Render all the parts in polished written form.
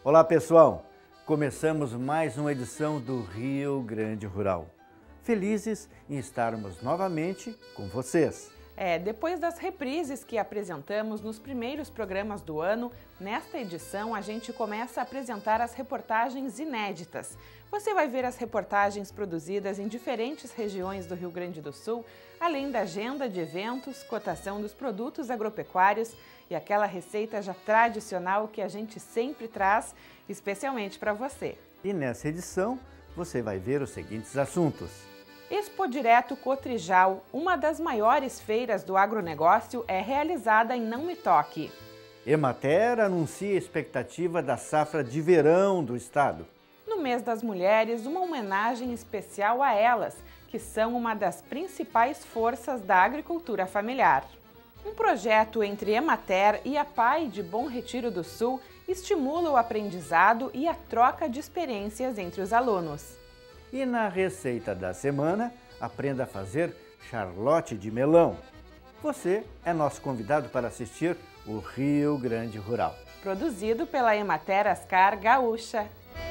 Olá pessoal, começamos mais uma edição do Rio Grande Rural. Felizes em estarmos novamente com vocês. Depois das reprises que apresentamos nos primeiros programas do ano, nesta edição a gente começa a apresentar as reportagens inéditas. Você vai ver as reportagens produzidas em diferentes regiões do Rio Grande do Sul, além da agenda de eventos, cotação dos produtos agropecuários e aquela receita já tradicional que a gente sempre traz, especialmente para você. E nessa edição você vai ver os seguintes assuntos. Expo Direto Cotrijal, uma das maiores feiras do agronegócio, é realizada em Não Me Toque. Emater anuncia a expectativa da safra de verão do estado. No mês das mulheres, uma homenagem especial a elas, que são uma das principais forças da agricultura familiar. Um projeto entre Emater e a PAI de Bom Retiro do Sul estimula o aprendizado e a troca de experiências entre os alunos. E na receita da semana, aprenda a fazer charlotte de melão. Você é nosso convidado para assistir o Rio Grande Rural. Produzido pela Emater Ascar Gaúcha.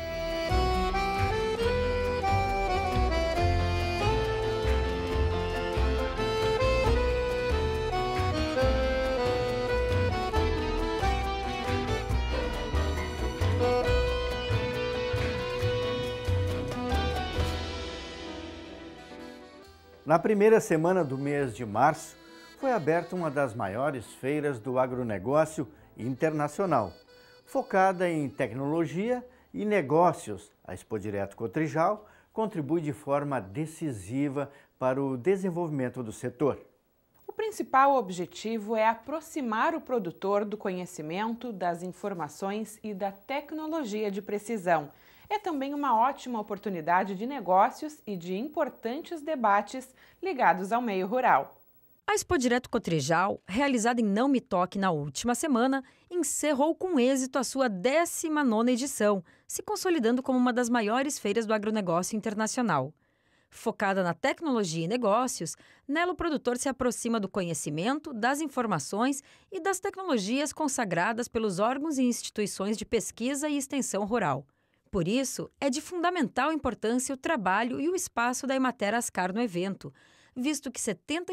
Na primeira semana do mês de março, foi aberta uma das maiores feiras do agronegócio internacional, focada em tecnologia e negócios. A Expo Direto Cotrijal contribui de forma decisiva para o desenvolvimento do setor. O principal objetivo é aproximar o produtor do conhecimento, das informações e da tecnologia de precisão. É também uma ótima oportunidade de negócios e de importantes debates ligados ao meio rural. A Expo Direto Cotrijal, realizada em Não Me Toque na última semana, encerrou com êxito a sua 19ª edição, se consolidando como uma das maiores feiras do agronegócio internacional. Focada na tecnologia e negócios, nela o produtor se aproxima do conhecimento, das informações e das tecnologias consagradas pelos órgãos e instituições de pesquisa e extensão rural. Por isso, é de fundamental importância o trabalho e o espaço da Emater Ascar no evento, visto que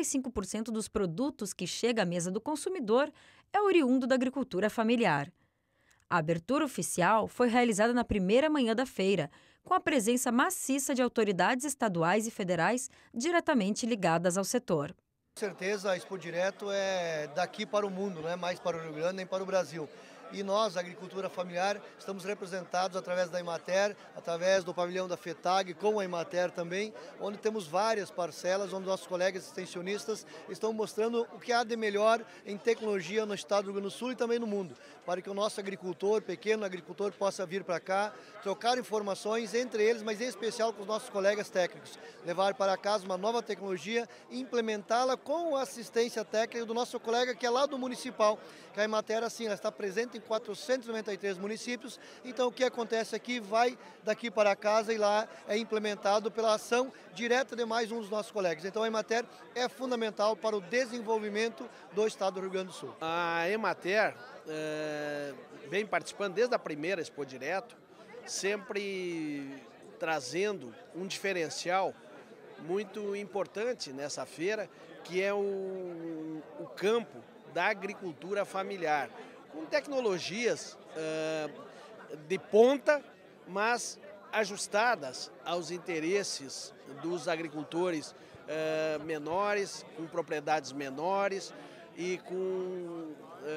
75% dos produtos que chegam à mesa do consumidor é oriundo da agricultura familiar. A abertura oficial foi realizada na primeira manhã da feira, com a presença maciça de autoridades estaduais e federais diretamente ligadas ao setor. Com certeza a Expo Direto é daqui para o mundo, não é mais para o Rio Grande nem para o Brasil. E nós, a agricultura familiar, estamos representados através da Emater, através do pavilhão da FETAG, com a Emater também, onde temos várias parcelas, onde nossos colegas extensionistas estão mostrando o que há de melhor em tecnologia no estado do Rio Grande do Sul e também no mundo, para que o nosso agricultor, pequeno agricultor, possa vir para cá, trocar informações entre eles, mas em especial com os nossos colegas técnicos, levar para casa uma nova tecnologia e implementá-la com a assistência técnica do nosso colega que é lá do municipal, que a Emater, assim, ela está presente em 493 municípios, então o que acontece aqui vai daqui para casa e lá é implementado pela ação direta de mais um dos nossos colegas. Então a Emater é fundamental para o desenvolvimento do estado do Rio Grande do Sul. A Emater vem participando desde a primeira Expo Direto, sempre trazendo um diferencial muito importante nessa feira, que é o campo da agricultura familiar, com tecnologias de ponta, mas ajustadas aos interesses dos agricultores menores, com propriedades menores e com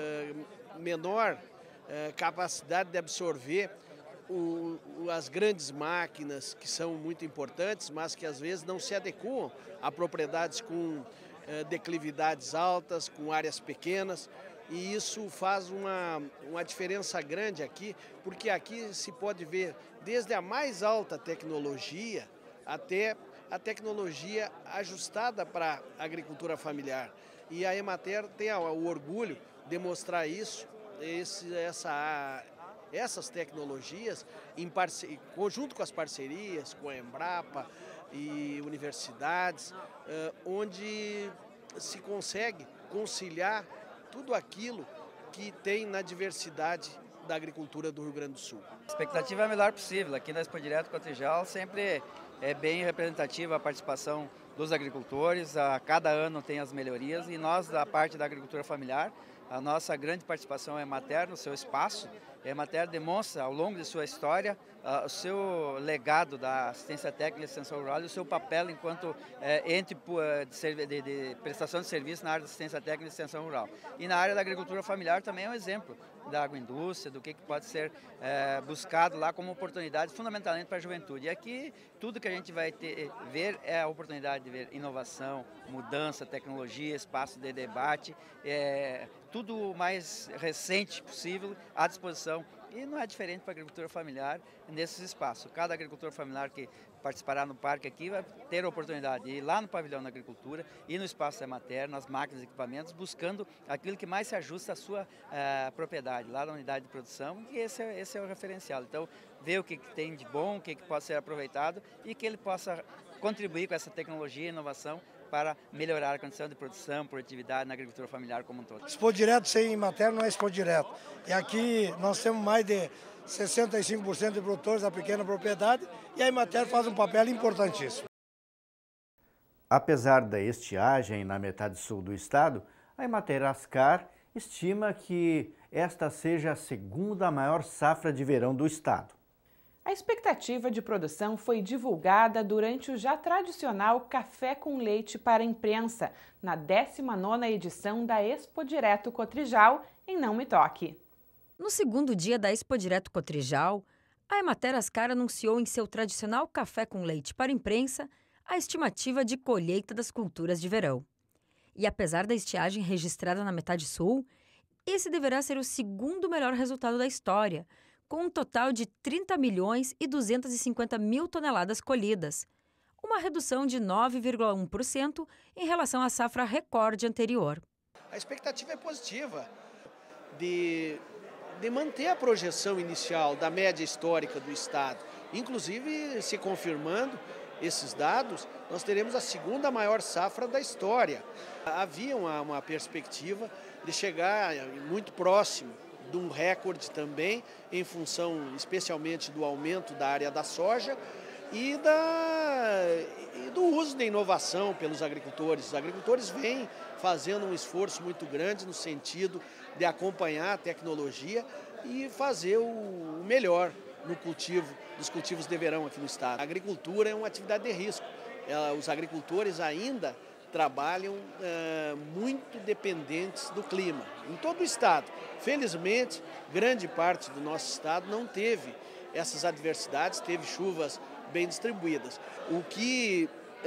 menor capacidade de absorver as grandes máquinas, que são muito importantes, mas que às vezes não se adequam a propriedades com declividades altas, com áreas pequenas. E isso faz uma diferença grande aqui, porque aqui se pode ver desde a mais alta tecnologia até a tecnologia ajustada para a agricultura familiar. E a Emater tem o orgulho de mostrar isso, essas tecnologias, junto com as parcerias, com a Embrapa e universidades, onde se consegue conciliar tudo aquilo que tem na diversidade da agricultura do Rio Grande do Sul. A expectativa é a melhor possível. Aqui na Expo Direto Cotrijal sempre é bem representativa a participação dos agricultores. A cada ano tem as melhorias e nós, da parte da agricultura familiar, a nossa grande participação é a Emater no seu espaço. A Emater demonstra ao longo de sua história o seu legado da assistência técnica e extensão rural e o seu papel enquanto ente de prestação de serviço na área da assistência técnica e extensão rural. E na área da agricultura familiar também é um exemplo da agroindústria, do que pode ser buscado lá como oportunidade fundamentalmente para a juventude. E aqui tudo que a gente vai ver é a oportunidade de ver inovação, mudança, tecnologia, espaço de debate, tudo o mais recente possível à disposição. E não é diferente para a agricultura familiar nesses espaços. Cada agricultor familiar que participará no parque aqui vai ter a oportunidade de ir lá no pavilhão da agricultura e no espaço da Emater, nas máquinas e equipamentos, buscando aquilo que mais se ajusta à sua propriedade, lá na unidade de produção, e esse é o referencial. Então, ver o que tem de bom, o que pode ser aproveitado e que ele possa contribuir com essa tecnologia e inovação para melhorar a condição de produção, produtividade na agricultura familiar como um todo. Expo Direto sem Emater não é Expo Direto. E aqui nós temos mais de 65% de produtores da pequena propriedade e a Emater faz um papel importantíssimo. Apesar da estiagem na metade sul do estado, a Emater Ascar estima que esta seja a segunda maior safra de verão do estado. A expectativa de produção foi divulgada durante o já tradicional Café com Leite para a Imprensa, na 19ª edição da Expo Direto Cotrijal, em Não Me Toque. No segundo dia da Expo Direto Cotrijal, a Emater Ascar anunciou em seu tradicional Café com Leite para a Imprensa a estimativa de colheita das culturas de verão. E apesar da estiagem registrada na metade sul, esse deverá ser o segundo melhor resultado da história, com um total de 30 milhões e 250 mil toneladas colhidas, uma redução de 9,1% em relação à safra recorde anterior. A expectativa é positiva de manter a projeção inicial da média histórica do estado. Inclusive, se confirmando esses dados, nós teremos a segunda maior safra da história. Havia uma perspectiva de chegar muito próximo de um recorde também, em função especialmente do aumento da área da soja e do uso da inovação pelos agricultores. Os agricultores vêm fazendo um esforço muito grande no sentido de acompanhar a tecnologia e fazer o melhor no dos cultivos de verão aqui no estado. A agricultura é uma atividade de risco. Os agricultores ainda trabalham muito dependentes do clima, em todo o estado. Felizmente, grande parte do nosso estado não teve essas adversidades, teve chuvas bem distribuídas. O que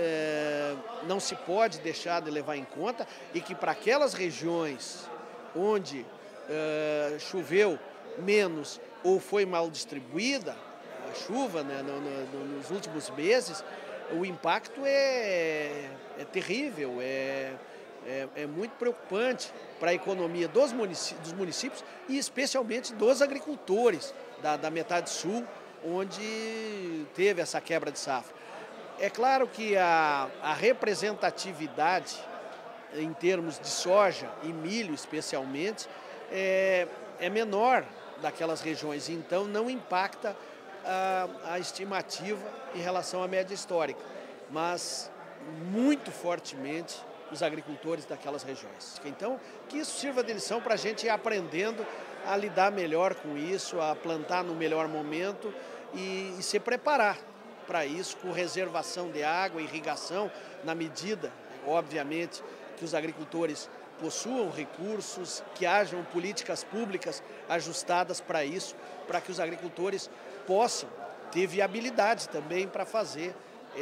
não se pode deixar de levar em conta é que para aquelas regiões onde choveu menos ou foi mal distribuída a chuva, né, nos últimos meses, o impacto é terrível, é muito preocupante para a economia dos municípios e especialmente dos agricultores da metade sul, onde teve essa quebra de safra. É claro que a representatividade em termos de soja e milho especialmente é menor daquelas regiões, então não impacta a estimativa em relação à média histórica, mas muito fortemente os agricultores daquelas regiões. Então, que isso sirva de lição para a gente ir aprendendo a lidar melhor com isso, a plantar no melhor momento e se preparar para isso com reservação de água, irrigação, na medida, obviamente, que os agricultores possuam recursos, que hajam políticas públicas ajustadas para isso, para que os agricultores possam ter viabilidade também para fazer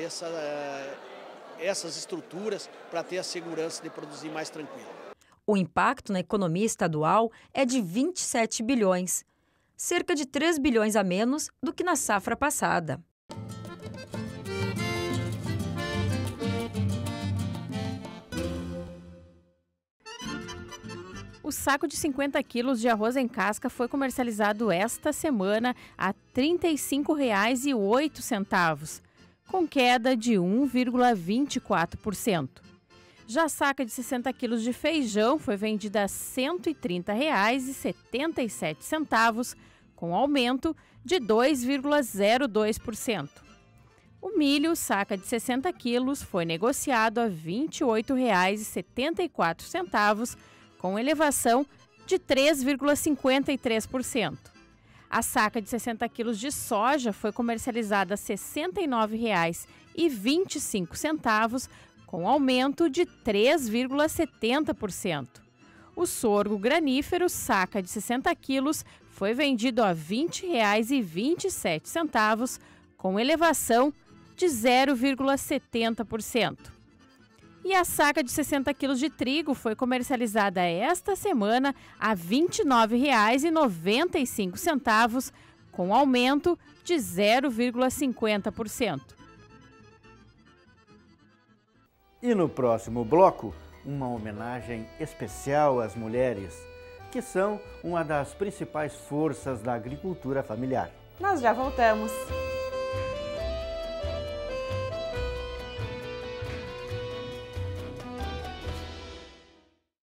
essas estruturas, para ter a segurança de produzir mais tranquilo. O impacto na economia estadual é de 27 bilhões, cerca de 3 bilhões a menos do que na safra passada. O saco de 50 quilos de arroz em casca foi comercializado esta semana a R$ 35,08, com queda de 1,24%. Já a saca de 60 quilos de feijão foi vendida a R$ 130,77, com aumento de 2,02%. O milho, saca de 60 quilos, foi negociado a R$ 28,74, com elevação de 3,53%. A saca de 60 quilos de soja foi comercializada a R$ 69,25, com aumento de 3,70%. O sorgo granífero, saca de 60 quilos, foi vendido a R$ 20,27, com elevação de 0,70%. E a saca de 60 quilos de trigo foi comercializada esta semana a R$ 29,95, com aumento de 0,50%. E no próximo bloco, uma homenagem especial às mulheres, que são uma das principais forças da agricultura familiar. Nós já voltamos.